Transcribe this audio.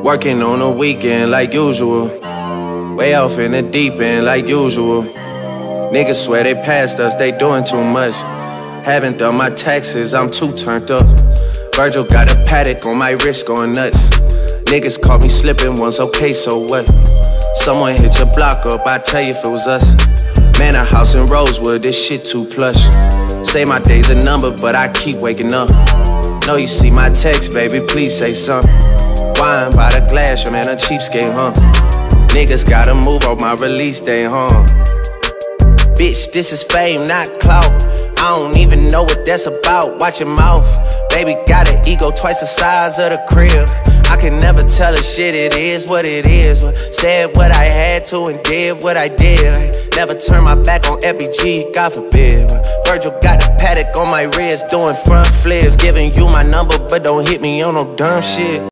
Working on the weekend like usual. Way off in the deep end like usual. Niggas swear they passed us, they doing too much. Haven't done my taxes, I'm too turned up. Virgil got a paddock on my wrist going nuts. Niggas caught me slipping once, okay, so what? Someone hit your block up, I tell you if it was us. Man, a house in Rosewood, this shit too plush. Say my day's a number, but I keep waking up. Know you see my text, baby, please say something. Wine by the glass, your man a cheapskate, huh? Niggas gotta move on my release day, huh? Bitch, this is fame, not clout. I don't even know what that's about, watch your mouth. Baby got an ego twice the size of the crib. I can never tell a shit, it is what it is. But said what I had to and did what I did. Never turn my back on FBG, God forbid. Virgil got a paddock on my wrist, doing front flips. Giving you my number, but don't hit me on no dumb shit.